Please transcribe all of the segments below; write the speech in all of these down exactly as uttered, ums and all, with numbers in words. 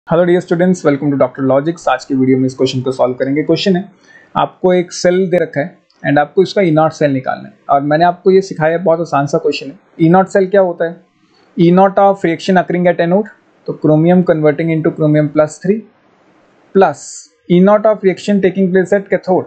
Hello dear students, welcome to doctor logics. आज की video में इस क्वेश्चन को सॉल्व करेंगे। क्वेश्चन है, आपको एक सेल दे रखा है एंड आपको इसका ई नॉट सेल निकालना है और मैंने आपको ये सिखाया है, बहुत आसान सा क्वेश्चन है। ई नॉट सेल क्या होता है? E not of reaction occurring at anode, तो chromium converting into chromium plus three, plus E not of reaction taking place at cathode,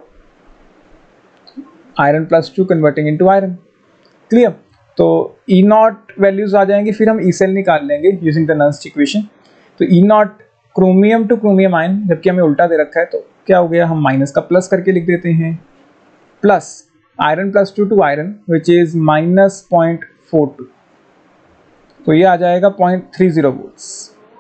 iron plus two converting into iron. Clear? तो E not values आ जाएंगी, फिर हम E cell निकाल लेंगे using the Nernst equation. तो E not chromium to chromium ion, जबकि हमें उल्टा दे रखा है तो क्या हो गया, हम माइनस का प्लस करके लिख देते हैं, plus iron plus two to iron which is minus point four two, तो ये आ जाएगा पॉइंट थ्री जीरो वोल्ट्स।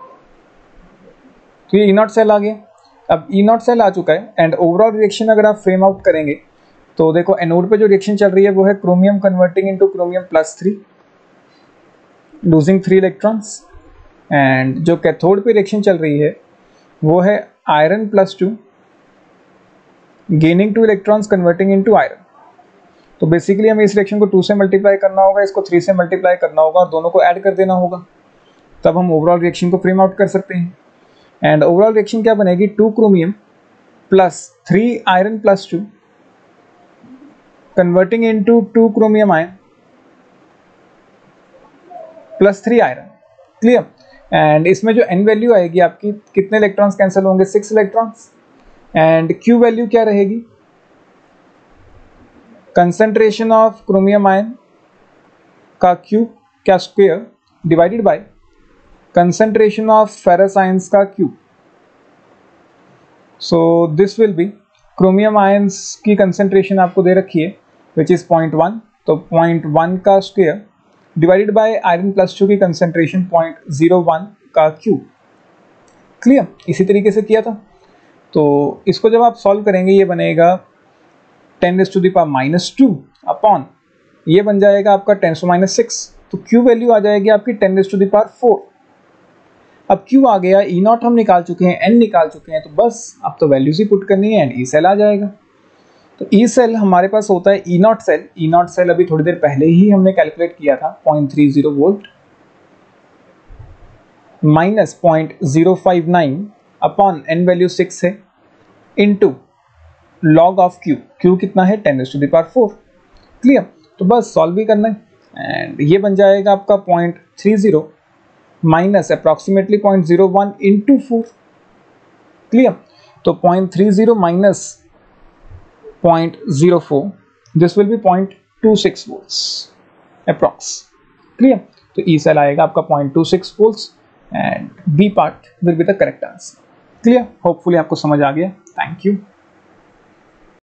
तो ये ई नॉट सेल आ गया। अब ई नॉट सेल आ चुका है एंड ओवरऑल रिएक्शन अगर आप फ्रेम आउट करेंगे तो देखो एनोड पे जो रिएक्शन चल रही है वो है chromium converting into chromium plus three, losing three electrons, and जो कैथोड पे रिएक्शन चल रही है वो है iron plus two gaining two electrons converting into iron. तो बेसिकली हमें इस रिएक्शन को टू से मल्टीप्लाई करना होगा, इसको थ्री से मल्टीप्लाई करना होगा और दोनों को ऐड कर देना होगा, तब हम ओवरऑल रिएक्शन को फ्रेम आउट कर सकते हैं। एंड ओवरऑल रिएक्शन क्या बनेगी, two chromium plus three iron plus two converting into two chromium ion plus three iron. Clear? And इसमें जो n वैल्यू आएगी आपकी, कितने इलेक्ट्रॉन्स कैंसिल होंगे, six electrons. And q value क्या रहेगी, कंसंट्रेशन ऑफ क्रोमियम आयन का q क्या square divided by concentration of ferrous ions का q। So this will B, chromium ions की कंसंट्रेशन आपको दे रखी है विच इज पॉइंट वन, तो पॉइंट वन का square divided by iron plus two की कंसंट्रेशन पॉइंट जीरो वन का क्यू। क्लियर? इसी तरीके से किया था। तो इसको जब आप सॉल्व करेंगे ये बनेगा ten raise to the power minus two upon, ये बन जाएगा आपका टेन टू माइनस सिक्स, तो क्यू वैल्यू आ जाएगी आपकी ten raise to the power four. अब क्यू आ गया, ई नॉट हम निकाल चुके हैं, एन निकाल चुके हैं, तो बस अब तो वैल्यूज ही पुट करनी है एंड ई सेल आ जाएगा। तो ई सेल हमारे पास होता है E not cell. E not cell अभी थोड़ी देर पहले ही हमने कैलकुलेट किया था, point three zero volt minus point zero five nine upon N value six है into log of Q. Q कितना है, ten to the power four. Clear? तो बस सॉल्व भी करना है एंड ये बन जाएगा आपका point three zero minus approximately point zero one into four. Clear? तो point three zero minus point zero four, this will be point two six volts approx. Clear? तो ई सेल आएगा आपका point two six volts and B part will be the correct answer. Clear? Hopefully आपको समझ आ गया। Thank you.